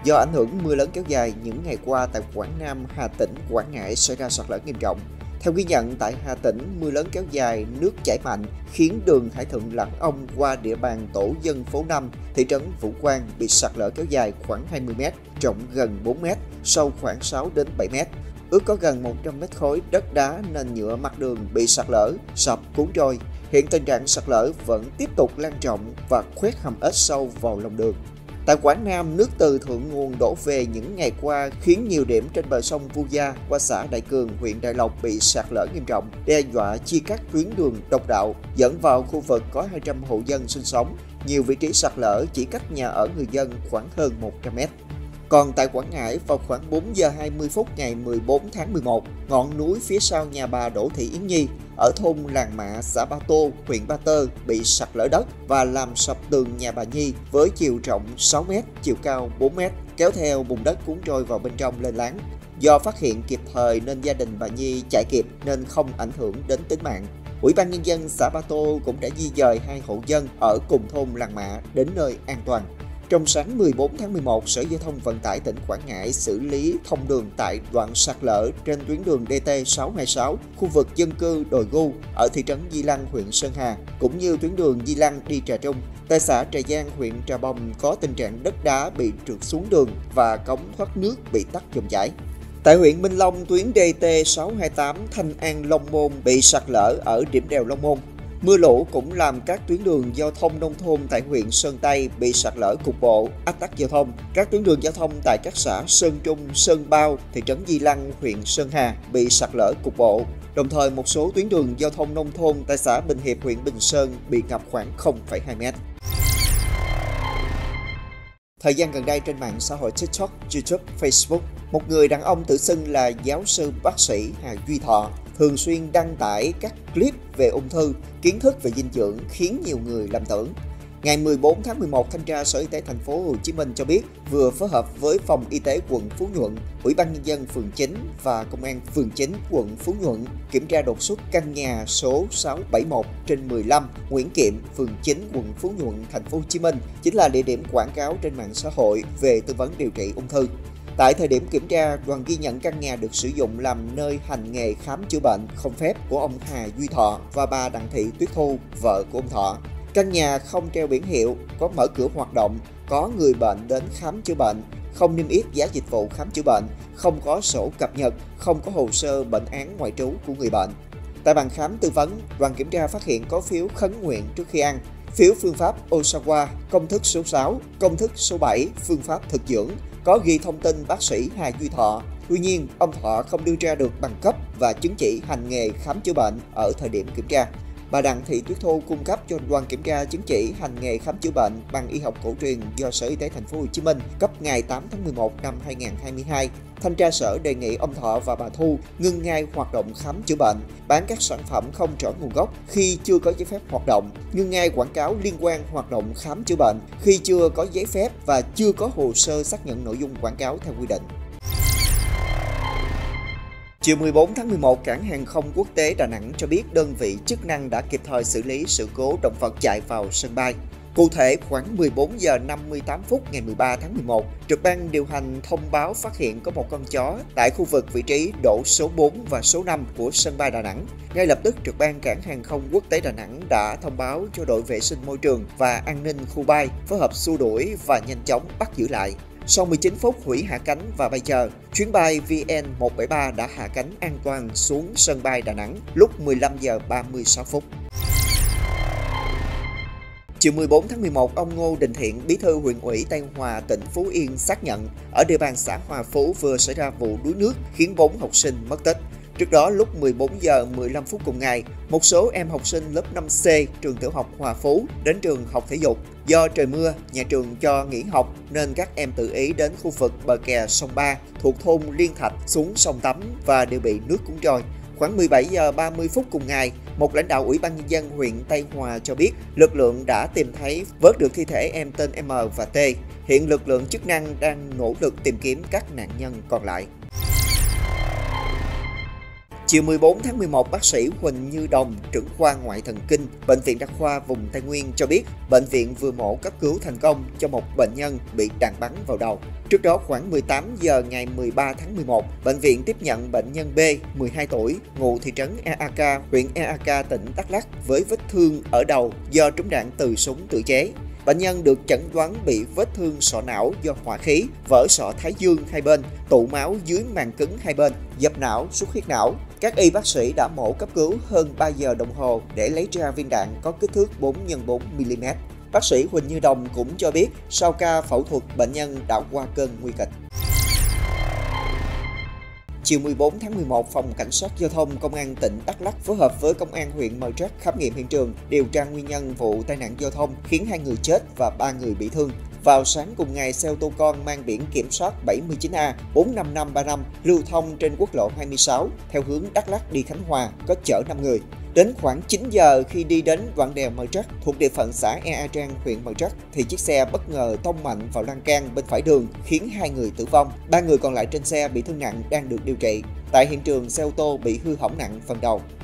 Do ảnh hưởng mưa lớn kéo dài những ngày qua tại Quảng Nam, Hà Tĩnh, Quảng Ngãi xảy ra sạt lở nghiêm trọng. Theo ghi nhận tại Hà Tĩnh, mưa lớn kéo dài, nước chảy mạnh khiến đường Hải Thuận Lãng Ông qua địa bàn tổ dân phố 5, thị trấn Vũ Quang bị sạt lở kéo dài khoảng 20 m, rộng gần 4 m, sâu khoảng 6 đến 7 m. Ước có gần 100 mét khối đất đá nền nhựa mặt đường bị sạt lở, sập cuốn trôi. Hiện tình trạng sạt lở vẫn tiếp tục lan rộng và khoét hầm ếch sâu vào lòng đường. Tại Quảng Nam, nước từ thượng nguồn đổ về những ngày qua khiến nhiều điểm trên bờ sông Vu Gia qua xã Đại Cường, huyện Đại Lộc bị sạt lở nghiêm trọng, đe dọa chia cắt tuyến đường độc đạo dẫn vào khu vực có 200 hộ dân sinh sống. Nhiều vị trí sạt lở chỉ cách nhà ở người dân khoảng hơn 100 mét. Còn tại Quảng Ngãi, vào khoảng 4 giờ 20 phút ngày 14 tháng 11, ngọn núi phía sau nhà bà Đỗ Thị Yến Nhi ở thôn Làng Mạ, xã Ba Tô, huyện Ba Tơ bị sạt lở đất và làm sập tường nhà bà Nhi với chiều rộng 6 m, chiều cao 4 m, kéo theo bùn đất cuốn trôi vào bên trong lên láng. Do phát hiện kịp thời nên gia đình bà Nhi chạy kịp nên không ảnh hưởng đến tính mạng. Ủy ban Nhân dân xã Ba Tô cũng đã di dời 2 hộ dân ở cùng thôn Làng Mạ đến nơi an toàn. Trong sáng 14 tháng 11, Sở Giao thông Vận tải tỉnh Quảng Ngãi xử lý thông đường tại đoạn sạt lở trên tuyến đường DT626, khu vực dân cư Đồi Gu ở thị trấn Di Lăng, huyện Sơn Hà, cũng như tuyến đường Di Lăng đi Trà Trung. Tại xã Trà Giang, huyện Trà Bồng có tình trạng đất đá bị trượt xuống đường và cống thoát nước bị tắc dòng chảy. Tại huyện Minh Long, tuyến DT628 Thanh An Long Môn bị sạt lở ở điểm đèo Long Môn. Mưa lũ cũng làm các tuyến đường giao thông nông thôn tại huyện Sơn Tây bị sạt lở cục bộ, ách tắc giao thông. Các tuyến đường giao thông tại các xã Sơn Trung, Sơn Bao, thị trấn Di Lăng, huyện Sơn Hà bị sạt lở cục bộ. Đồng thời, một số tuyến đường giao thông nông thôn tại xã Bình Hiệp, huyện Bình Sơn bị ngập khoảng 0,2 m. Thời gian gần đây trên mạng xã hội TikTok, YouTube, Facebook, một người đàn ông tự xưng là giáo sư bác sĩ Hà Duy Thọ thường xuyên đăng tải các clip về ung thư, kiến thức về dinh dưỡng khiến nhiều người lầm tưởng. Ngày 14 tháng 11, Thanh tra Sở Y tế Thành phố Hồ Chí Minh cho biết vừa phối hợp với Phòng Y tế quận Phú Nhuận, Ủy ban Nhân dân phường 9 và Công an phường 9 quận Phú Nhuận kiểm tra đột xuất căn nhà số 671/15 Nguyễn Kiệm, phường 9 quận Phú Nhuận, Thành phố Hồ Chí Minh, chính là địa điểm quảng cáo trên mạng xã hội về tư vấn điều trị ung thư. Tại thời điểm kiểm tra, đoàn ghi nhận căn nhà được sử dụng làm nơi hành nghề khám chữa bệnh không phép của ông Hà Duy Thọ và bà Đặng Thị Tuyết Thu, vợ của ông Thọ. Căn nhà không treo biển hiệu, có mở cửa hoạt động, có người bệnh đến khám chữa bệnh, không niêm yết giá dịch vụ khám chữa bệnh, không có sổ cập nhật, không có hồ sơ bệnh án ngoại trú của người bệnh. Tại bàn khám tư vấn, đoàn kiểm tra phát hiện có phiếu khấn nguyện trước khi ăn, phiếu phương pháp Osawa, công thức số 6, công thức số 7, phương pháp thực dưỡng, có ghi thông tin bác sĩ Hà Duy Thọ. Tuy nhiên, ông Thọ không đưa ra được bằng cấp và chứng chỉ hành nghề khám chữa bệnh ở thời điểm kiểm tra. Bà Đặng Thị Tuyết Thu cung cấp cho đoàn kiểm tra chứng chỉ hành nghề khám chữa bệnh bằng y học cổ truyền do Sở Y tế Thành phố Hồ Chí Minh cấp ngày 8 tháng 11 năm 2022. Thanh tra sở đề nghị ông Thọ và bà Thu ngưng ngay hoạt động khám chữa bệnh, bán các sản phẩm không rõ nguồn gốc khi chưa có giấy phép hoạt động, ngưng ngay quảng cáo liên quan hoạt động khám chữa bệnh khi chưa có giấy phép và chưa có hồ sơ xác nhận nội dung quảng cáo theo quy định. Chiều 14 tháng 11, Cảng hàng không quốc tế Đà Nẵng cho biết đơn vị chức năng đã kịp thời xử lý sự cố động vật chạy vào sân bay. Cụ thể, khoảng 14 giờ 58 phút ngày 13 tháng 11, trực ban điều hành thông báo phát hiện có một con chó tại khu vực vị trí đỗ số 4 và số 5 của sân bay Đà Nẵng. Ngay lập tức, trực ban Cảng hàng không quốc tế Đà Nẵng đã thông báo cho đội vệ sinh môi trường và an ninh khu bay phối hợp xua đuổi và nhanh chóng bắt giữ lại. Sau 19 phút hủy hạ cánh và bay chờ, chuyến bay VN173 đã hạ cánh an toàn xuống sân bay Đà Nẵng lúc 15 giờ 36 phút. Chiều 14 tháng 11, ông Ngô Đình Thiện, bí thư huyện ủy Tây Hòa, tỉnh Phú Yên xác nhận ở địa bàn xã Hòa Phú vừa xảy ra vụ đuối nước khiến 4 học sinh mất tích. Trước đó, lúc 14 giờ 15 phút cùng ngày, một số em học sinh lớp 5C trường tiểu học Hòa Phú đến trường học thể dục. Do trời mưa, nhà trường cho nghỉ học nên các em tự ý đến khu vực bờ kè sông Ba thuộc thôn Liên Thạch xuống sông tắm và đều bị nước cuốn trôi. Khoảng 17 giờ 30 phút cùng ngày, một lãnh đạo Ủy ban Nhân dân huyện Tây Hòa cho biết lực lượng đã tìm thấy vớt được thi thể em tên M và T. Hiện lực lượng chức năng đang nỗ lực tìm kiếm các nạn nhân còn lại. Chiều 14 tháng 11, bác sĩ Huỳnh Như Đồng, trưởng khoa ngoại thần kinh, Bệnh viện Đa khoa vùng Tây Nguyên cho biết, bệnh viện vừa mổ cấp cứu thành công cho một bệnh nhân bị đạn bắn vào đầu. Trước đó, khoảng 18 giờ ngày 13 tháng 11, bệnh viện tiếp nhận bệnh nhân B, 12 tuổi, ngụ thị trấn Eak, huyện Eak, tỉnh Đắk Lắk với vết thương ở đầu do trúng đạn từ súng tự chế. Bệnh nhân được chẩn đoán bị vết thương sọ não do hỏa khí, vỡ sọ thái dương hai bên, tụ máu dưới màng cứng hai bên, dập não, xuất huyết não. Các y bác sĩ đã mổ cấp cứu hơn 3 giờ đồng hồ để lấy ra viên đạn có kích thước 4x4mm. Bác sĩ Huỳnh Như Đồng cũng cho biết sau ca phẫu thuật, bệnh nhân đã qua cơn nguy kịch. Chiều 14 tháng 11, Phòng Cảnh sát Giao thông Công an tỉnh Đắk Lắk phối hợp với Công an huyện Mờ Trắc khám nghiệm hiện trường, điều tra nguyên nhân vụ tai nạn giao thông khiến 2 người chết và 3 người bị thương. Vào sáng cùng ngày, xe ô tô con mang biển kiểm soát 79A 45535 lưu thông trên quốc lộ 26 theo hướng Đắk Lắk đi Khánh Hòa, có chở 5 người. Đến khoảng 9 giờ khi đi đến đoạn đèo Mờ Trắc thuộc địa phận xã Ea Trang, huyện Mờ Trắc thì chiếc xe bất ngờ tông mạnh vào lan can bên phải đường khiến 2 người tử vong. 3 người còn lại trên xe bị thương nặng đang được điều trị. Tại hiện trường, xe ô tô bị hư hỏng nặng phần đầu.